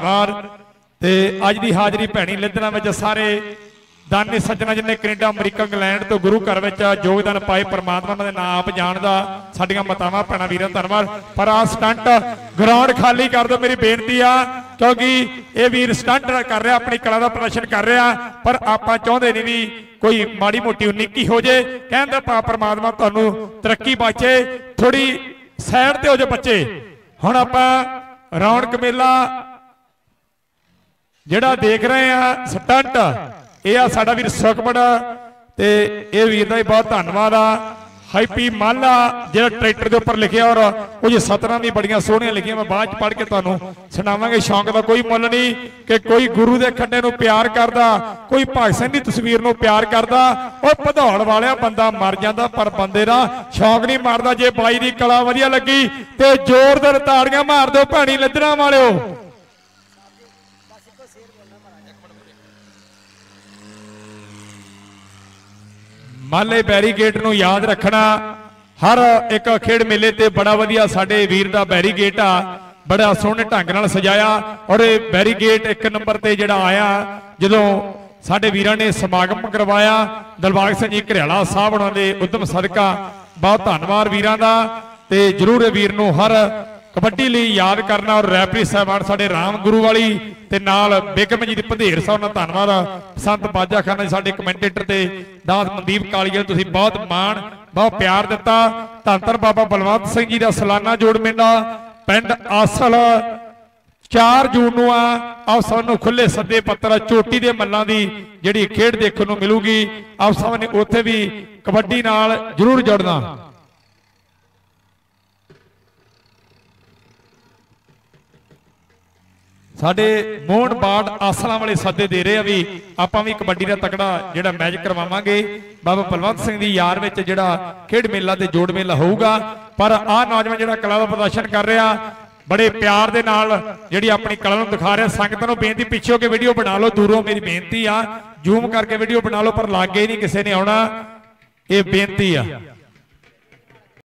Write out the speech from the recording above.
धन्यवाद। ते अज की हाजरी भैनी लिदना में सारे दानी सज्जना जिन्हें कैनेडा अमरीका इंग्लैंड तो गुरु घर में योगदान पाए परमात्मा के नाम आप जानदा साडियां मातावां भैणां वीरां धन्यवाद। पर आ स्टंट ग्राउंड खाली कर दो मेरी बेनती आ, क्योंकि ये वीर स्टंट कर रहा अपनी कला का प्रदर्शन कर रहा, पर आपां चाहुंदे नहीं भी कोई माड़ी मोटी उन्नीकी हो जाए। कहंदा परमात्मा तुहानूं तरक्की बचे, थोड़ी साइड ते हो जाओ बच्चे। हुण आपां रौनक मेला जिहड़ा देख रहे हैं स्टंट यह साडा वीर सुखमन ते ये वीर दा बहुत धन्यवाद आ। हैप्पी माला जो ट्रैक्टर के उपर लिखे और कुछ सतरां दी बड़ियां सोहणियां लिखियां, मैं बाद पढ़ के तुहानूं सुणावांगे। शौक का कोई मुल नहीं कि कोई गुरु के खड्डे नूं प्यार करदा, कोई भगत सिंह दी तस्वीर नूं प्यार करदा, और भदौड़ वालिया बंदा मर जांदा पर बंदे दा शौक नहीं मरदा। जे बाई दी कला वधिया लगी ते जोरदार ताड़ियां मार दो भैणी लिदरां वालिओ। माले बैरीगेट नूं याद रखना, हर एक खेड मेले ते बड़ा वधिया साडे वीर दा बैरीगेट आ, बड़ा सोहणे ढंग नाल सजाया। और बैरीगेट एक नंबर ते जिहड़ा आया जदों साडे वीरां ने समागम करवाया दिलबाग सिंह जी घरियाला साहब उन्हां दे उद्यम सदका, बहुत धन्नवाद वीरां दा। ते जरूर वीर नूं हर कबड्डी लई याद करना। और रैफरी साहबान साडे राम गुरु वाली ते नाल बेगम जी दी पंधेर साहब नाल धन्नवाद। संत बाजा खाना साडे कमेंटेटर ते दास मनदीप कालीया तुसीं बहुत मान बहुत प्यार दिता। धन धन बाबा बलवंत सिंह जी का सालाना जोड़ मेला पिंड आसल 4 जून नूं आप सबनूं खुले सद्दे पत्र चोटी दे मल्लां दी जिहड़ी खेड देखण नूं मिलूगी। आप सब ने उत्थे भी कबड्डी नाल जरूर जुड़ना। साडे मोहन बाड़ आसला वाले सदे दे रहे भी आपां भी कबड्डी का तगड़ा जिहड़ा मैच करवावांगे। बाबा बलवंत सिंह दी यार विच जिहड़ा खेड मेला ते जोड़ मेला होऊगा। पर आ नौजवान जिहड़ा कला दा प्रदर्शन कर रहा बड़े प्यार दे नाल जिहड़ी अपनी कला नूं दिखा रहा। संगत नूं बेनती पिछे होके वीडियो बना लो, दूरों मेरी बेनती आ जूम करके वीडियो बना लो, पर लागे नहीं किसी ने आउणा, ये बेनती आ।